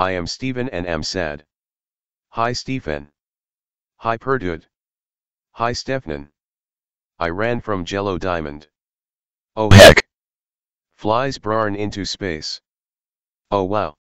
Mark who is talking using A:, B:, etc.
A: I am Stephen and am sad. Hi Stephen. Hi Perdud. Hi Stefan. I ran from Jello Diamond. Oh heck. Flies Brarn into space. Oh wow.